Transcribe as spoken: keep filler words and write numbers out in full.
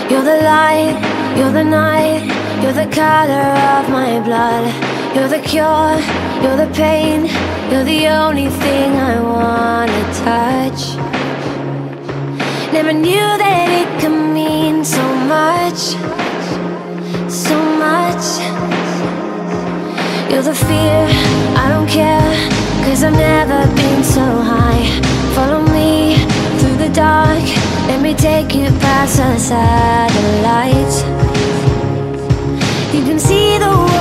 You're the light, you're the night, you're the color of my blood. You're the cure, you're the pain, you're the only thing I wanna touch. Never knew that it could mean so much, so much. You're the fear, I don't care, cause I've never been so high. Follow me through the dark, let me take you past the satellites. You can see the